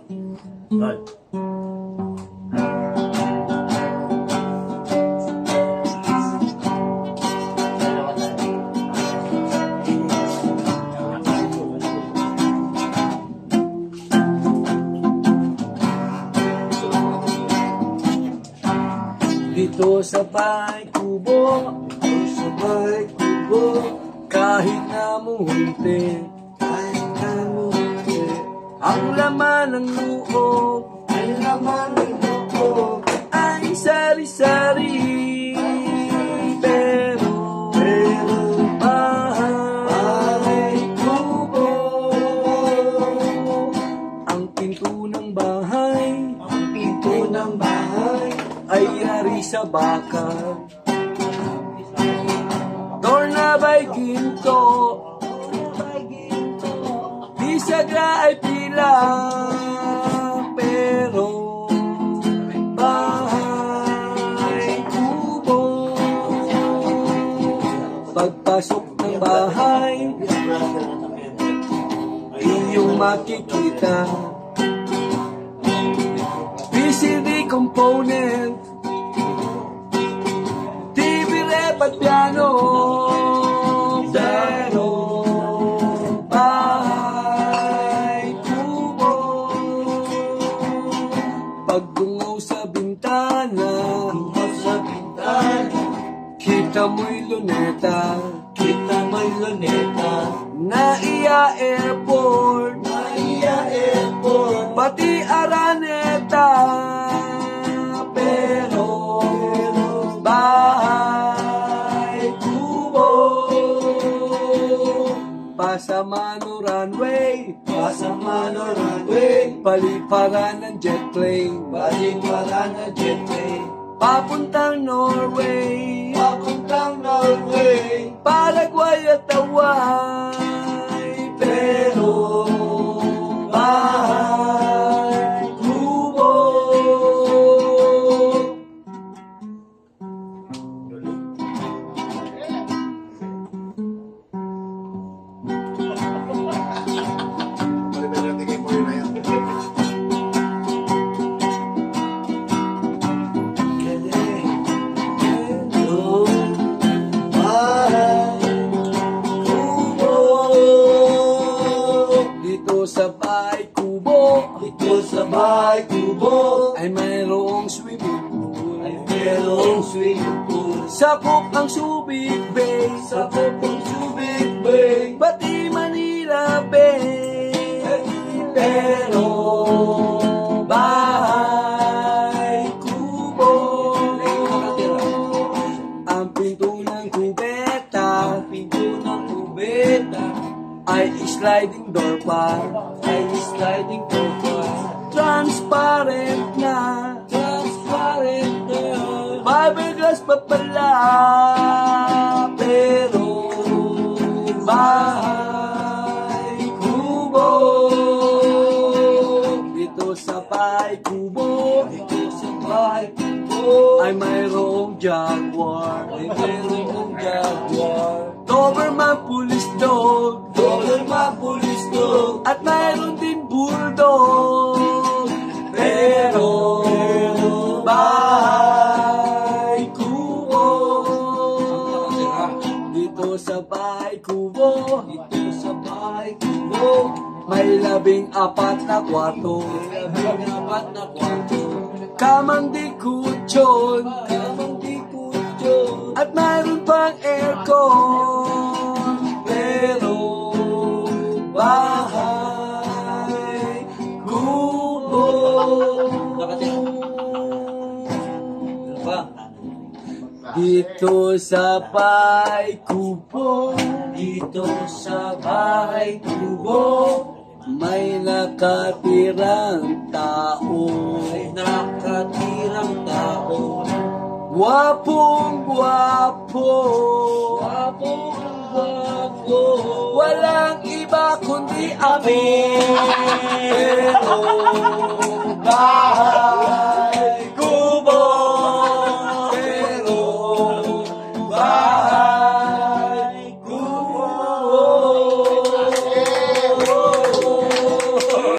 Good. Dito sa bahay kubo, kahit na munti, ang laman ng loob, ay sari-sari, pero bahay kubo. Ang pinto ng bahay ay yari sa bakal, doorknob ay ginto, bisagra ay pila, pero bahay kubo. Pagpasok ng bahay, iyong makikita VCD component, TV, rep at piano, pero bahay kubo. Pagdungaw sa bintana, kita mo'y luneta, Naiya Airport, pati Araneta, pero bahay kubo. Pasamano runway, paliparan ng jet plane, papuntang Norway, Paraguay at Hawaii, pero bahay kubo. Sa bahay kubo, ay mayroong swimming pool, sakop ang Subic Bay, pati Manila Bay, pero bahay kubo. Ang pinto ng kubeta, ay sliding door pa, transparent na, fiberglass pa pala, pero bahay kubo. Dito sa bahay kubo, ay mayroong Jaguar, Doberman police dog, at mayroon din bulldog, pero bahay kubo. Dito sa bahay kubo, may 14 na kwarto, kamang di kutsyon, at mayroon pang aircon, pero bahay kubo. Dito sa bahay kubo, may nakatirang tao, Gwapong gwapo, walang iba kundi amin, pero bahay